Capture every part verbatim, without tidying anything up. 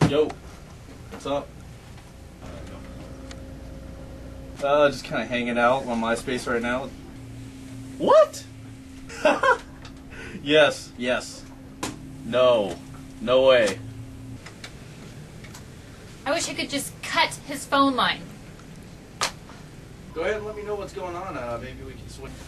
Yo, what's up? Uh, just kind of hanging out on MySpace right now. What? Yes, yes. No, no way. I wish I could just cut his phone line. Go ahead and let me know what's going on. Uh, maybe we can switch.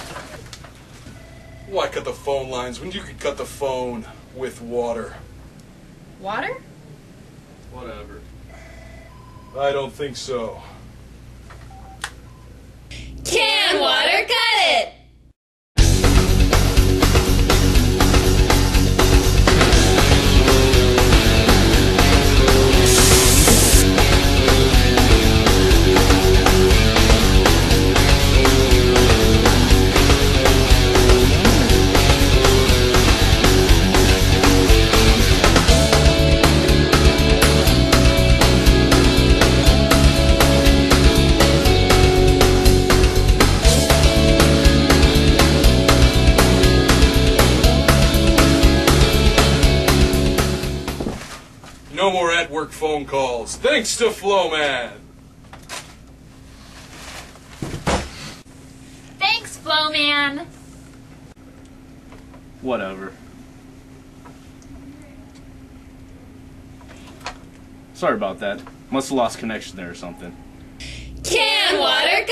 Why cut the phone lines when you could cut the phone with water? Water? Whatever. I don't think so. Can water cut it? No more at-work phone calls, thanks to Flowman! Thanks, Flowman. Whatever. Sorry about that. Must have lost connection there or something. Can water